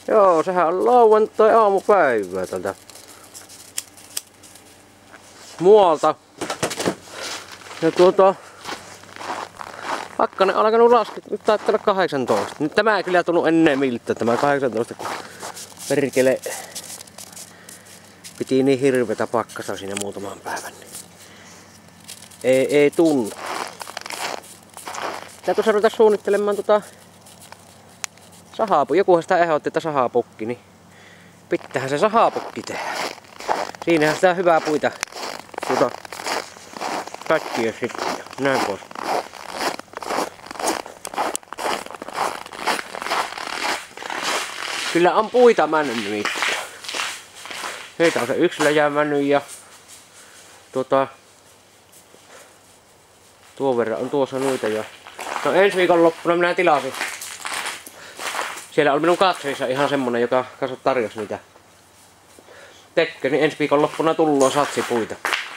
Joo, sehän on lauantai aamupäivää tältä muualta. Ja pakkanen on alkanut laskea, nyt taitaa olla 18. Nyt tämä ei kyllä tullut ennen miltä tämä 18, kun perkele piti niin hirvetä pakkasta siinä muutaman päivän. Ei tunnu. Tää tuossa ruveta suunnittelemaan sahapukki. Jokuhan sitä ehdotti, että sahapukki, niin pitäähän se sahapukki tehdä. Siinähän sitä hyvää puita pätkiä sitten ja näin pois. Kyllä on puita mennyt nimittäin. Heitä on se yksi läjä mennyt ja tuon verran on tuossa noita ja no ensi viikon loppuna minä tilasin. Siellä oli minun katsojissa ihan semmonen, joka kanssa tarjosi niitä tekkö, niin ensi viikon loppuna tullut satsipuita.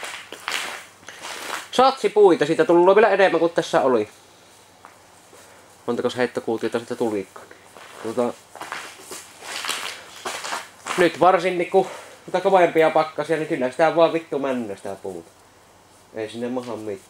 Satsipuita, siitä tullut vielä enemmän kuin tässä oli. Montako heittokuutiota siitä tulikaan. Nyt varsinkin kun kovempia pakkasia, niin kyllä sitä vaan vittu mennä sitä puuta. Ei sinne maha mitään.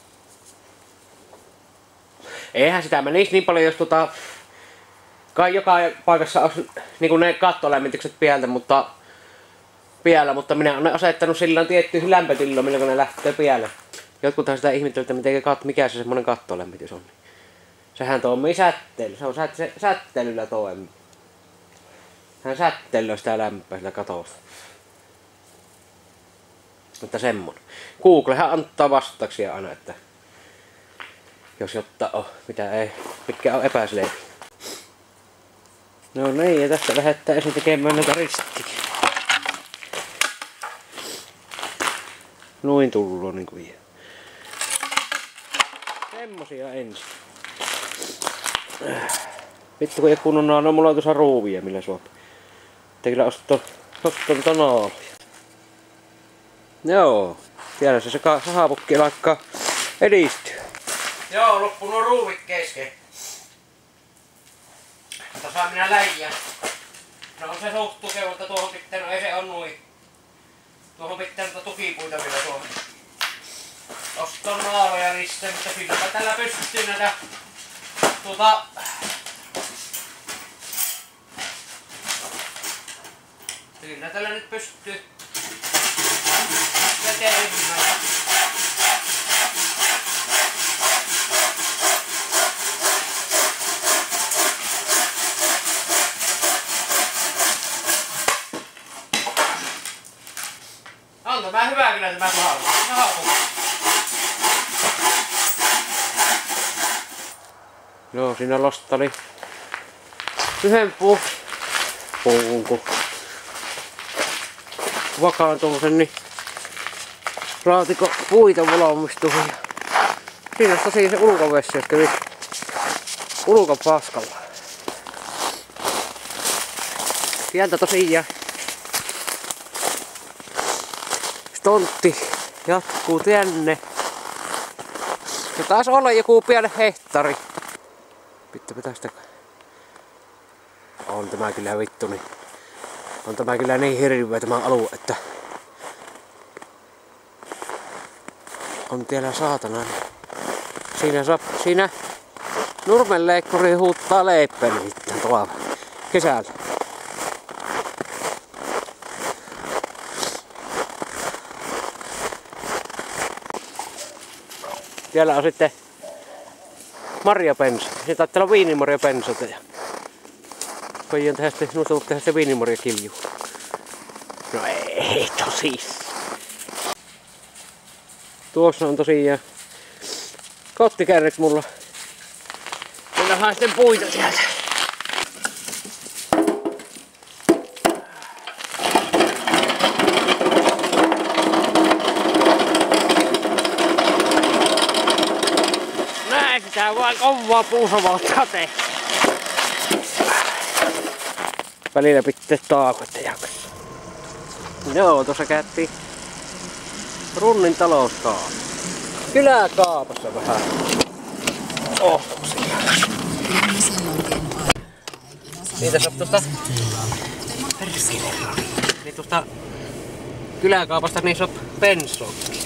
Eihän sitä menisi niin paljon, jos kai joka paikassa olisi niin ne kattolämmitykset piellä, mutta minä olen asettanut sillä tiettyihin lämpötiloihin, milloin ne lähtee pielle. Jotkuthan sitä ihmettelevät, mikä se semmonen kattolämmitys on. Sehän toimii sätteillä, se on sätteilyllä toimii. Hän sätteilöi sitä lämpöä sillä katosta. Mutta semmonen. Googlehan antaa vastauksia aina, että jos jotta on, mitkä on epäselviä. No niin, ja tästä lähdetään ensin tekemään näitä ristikin. Noin tullut niin kuin vielä. Semmosia ensin. Vittu kun ei kunnon no mulla on tuossa ruuvia millä suo. Te kyllä ostaa naalia. Joo, tiedä se sahapukki alkaa edistyä. Joo, loppu nuo ruuvit kesken. Tuossa minä läijän. No on se suht tukeva, mutta tuohon pitää, no ei se on noin. Tuohon pitää tukipuita vielä tuohon. Tosta on naaloja lisää, mutta kylläpä tällä pystyy näitä kyllä tällä nyt pystyy vetelemään. On tämä hyvä kyllä tämä sahapukki. Joo, siinä lostali yhden puun kun vakaantuu sen, niin laatikon puita valmistuu. Siinä on tosiaan se ulkovesi, että kävi ulkopaskalla. Sieltä tosiaan stontti jatkuu tänne. Se taisi olla joku pieni hehtaari. Pitääpä tästä. On tämä kyllä vittu, niin on tämä kyllä niin hirveä tämä alue, että on siellä saatana. Siinä nurmenleikkuri huuttaa leippeen sitten tuolla kesällä. Siellä on sitten marjapensa. Se taitaa olla viinimarjapensat. Voidaan tehdä sitten, nuosta voi tehdä sitten viinimarjakilju. No ei tosis. Tuossa on tosiaan kottikärret mulla. Millä haen sitten puita sieltä. Näin sitä vaan kovaa puusavaltaa tehdä. Välillä pitää taakot jaksaa. Joo, tuossa käytiin Runnin talouskaapa. Kyläkaapassa vähän. Niitä saa tuosta... Niin tuosta kyläkaupasta niin saa pensrokki.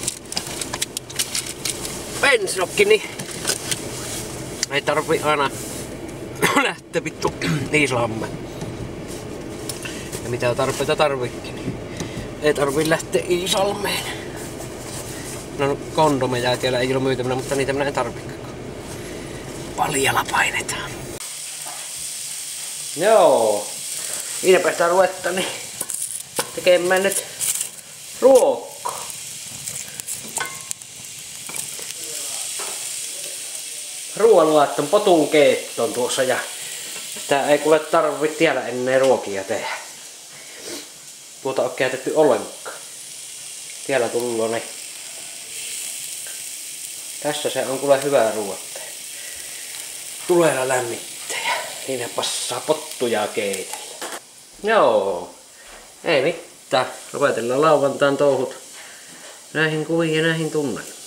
Pensrokki, niin ei tarvi aina lähteä vittu Iisalmeen. Ja mitä tarpeita tarvikin, niin ei tarvi lähteä Iisalmeen. No kondomeja siellä ei ole myytävänä, mutta niitä minä en tarvikaan. Paljalla painetaan. Joo. Ilmeistä ruvetta niin tekemään nyt ruokkaa. Ruoanlaitton potun keittoon tuossa ja sitä ei kuule tarvitse vielä ennen ruokia tehdä. Tuota on käytetty ollenkaan. Siellä tullut ne. Tässä se on kuule hyvää ruoatteja. Tulella lämmittäjä. Siinä passaa pottuja keitellä. Joo. Ei mitään. Lopetellaan lauantain touhut näihin kuviin ja näihin tunnelmiin.